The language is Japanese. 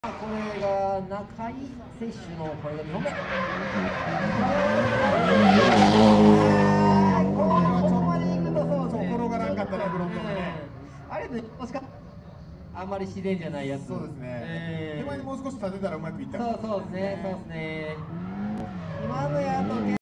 これが中井選手のこれが2本目。ここまで行くとそうですね。 転がらんかったね、フロントがね。 あれでもしかあんまり自然じゃないやつ。 そうですね。手前にもう少し立てたらうまくいった。 そうですね。今のやと